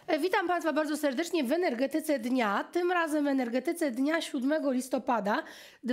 Witam Państwa bardzo serdecznie w energetyce dnia, tym razem w energetyce dnia 7 listopada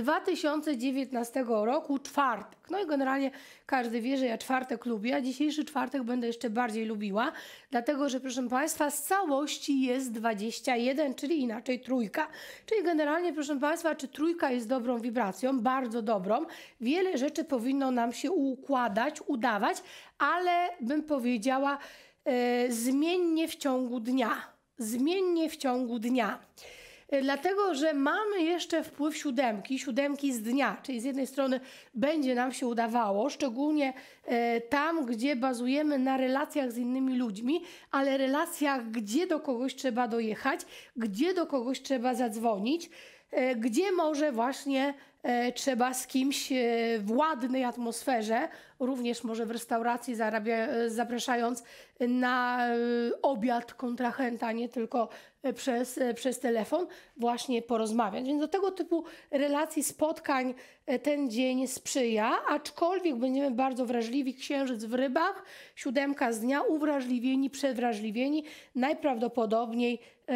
2019 roku, czwartek. No i generalnie każdy wie, że ja czwartek lubię, a dzisiejszy czwartek będę jeszcze bardziej lubiła, dlatego że proszę Państwa z całości jest 21, czyli inaczej trójka. Czyli generalnie proszę Państwa, czy trójka jest dobrą wibracją? Bardzo dobrą. Wiele rzeczy powinno nam się układać, udawać, ale bym powiedziała zmiennie w ciągu dnia. Zmiennie w ciągu dnia. Dlatego, że mamy jeszcze wpływ siódemki z dnia, czyli z jednej strony będzie nam się udawało, szczególnie tam, gdzie bazujemy na relacjach z innymi ludźmi, ale relacjach, gdzie do kogoś trzeba dojechać, gdzie do kogoś trzeba zadzwonić, gdzie może właśnie trzeba z kimś w ładnej atmosferze, również może w restauracji zapraszając na obiad kontrahenta, nie tylko przez telefon, właśnie porozmawiać. Więc do tego typu relacji, spotkań ten dzień sprzyja, aczkolwiek będziemy bardzo wrażliwi. Księżyc w rybach, siódemka z dnia, uwrażliwieni, przedwrażliwieni, najprawdopodobniej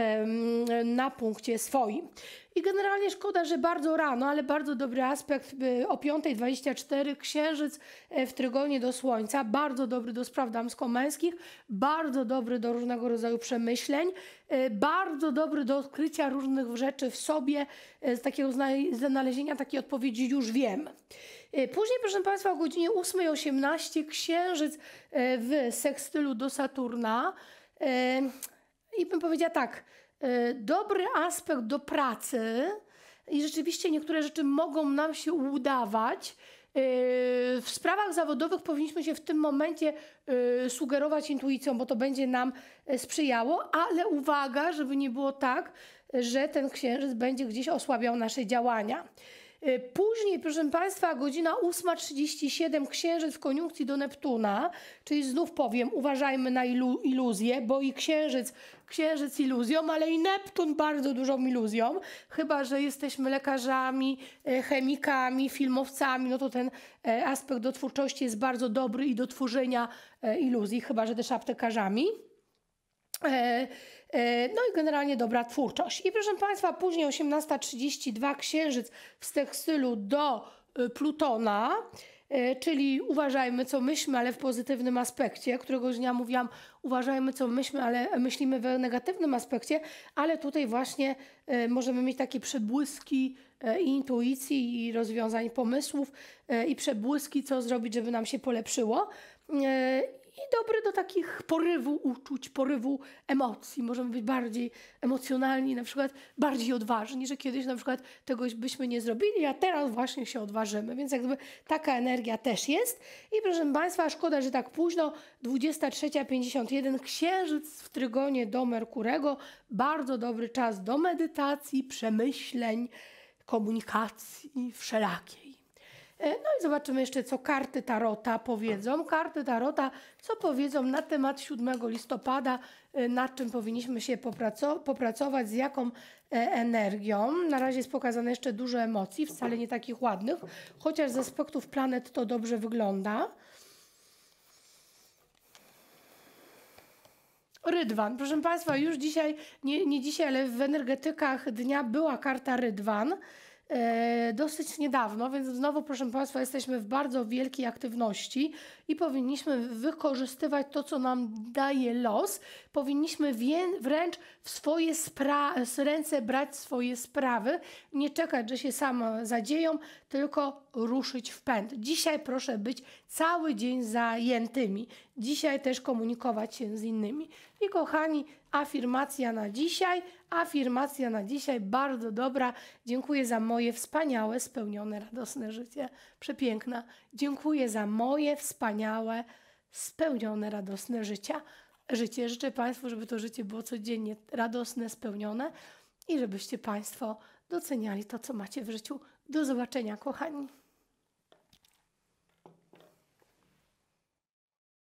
na punkcie swoim. I generalnie szkoda, że bardzo rano, ale bardzo dobry aspekt o 5:24 księżyc w trygonie do Słońca, bardzo dobry do spraw damsko-męskich, bardzo dobry do różnego rodzaju przemyśleń, bardzo dobry do odkrycia różnych rzeczy w sobie, z takiego znalezienia takiej odpowiedzi już wiem. Później, proszę Państwa, o godzinie 8:18 księżyc w sekstylu do Saturna i bym powiedziała tak, dobry aspekt do pracy i rzeczywiście niektóre rzeczy mogą nam się udawać. W sprawach zawodowych powinniśmy się w tym momencie sugerować intuicją, bo to będzie nam sprzyjało, ale uwaga, żeby nie było tak, że ten księżyc będzie gdzieś osłabiał nasze działania. Później, proszę Państwa, godzina 8:37 księżyc w koniunkcji do Neptuna, czyli znów powiem, uważajmy na iluzję, bo i księżyc iluzją, ale i Neptun bardzo dużą iluzją, chyba że jesteśmy lekarzami, chemikami, filmowcami, no to ten aspekt do twórczości jest bardzo dobry i do tworzenia iluzji, chyba że też aptekarzami. No i generalnie dobra twórczość. I proszę Państwa, później 18:32 księżyc w sekstylu do Plutona, czyli uważajmy co myślimy, ale w pozytywnym aspekcie. Któregoś dnia mówiłam, uważajmy co myślimy, ale myślimy w negatywnym aspekcie, ale tutaj właśnie możemy mieć takie przebłyski intuicji i rozwiązań pomysłów i przebłyski, co zrobić, żeby nam się polepszyło. I dobry do takich porywu uczuć, porywu emocji. Możemy być bardziej emocjonalni, na przykład bardziej odważni, że kiedyś na przykład tegoś byśmy nie zrobili, a teraz właśnie się odważymy. Więc jakby taka energia też jest. I proszę Państwa, szkoda, że tak późno, 23:51 księżyc w trygonie do Merkurego. Bardzo dobry czas do medytacji, przemyśleń, komunikacji wszelakiej. No i zobaczymy jeszcze, co karty Tarota powiedzą. Karty Tarota, co powiedzą na temat 7 listopada, nad czym powinniśmy się popracować, z jaką energią. Na razie jest pokazane jeszcze dużo emocji, wcale nie takich ładnych, chociaż z aspektów planet to dobrze wygląda. Rydwan. Proszę Państwa, już dzisiaj, nie dzisiaj, ale w energetykach dnia była karta Rydwan. Dosyć niedawno, więc znowu, proszę Państwa, jesteśmy w bardzo wielkiej aktywności i powinniśmy wykorzystywać to, co nam daje los. Powinniśmy wręcz w swoje ręce brać swoje sprawy, nie czekać, że się same zadzieją, tylko ruszyć w pęd. Dzisiaj proszę być cały dzień zajętymi. Dzisiaj też komunikować się z innymi. I kochani, afirmacja na dzisiaj bardzo dobra. Dziękuję za moje wspaniałe, spełnione, radosne życie. Przepiękna. Dziękuję za moje wspaniałe, spełnione, radosne życie. Życzę Państwu, żeby to życie było codziennie radosne, spełnione i żebyście Państwo doceniali to, co macie w życiu. Do zobaczenia, kochani.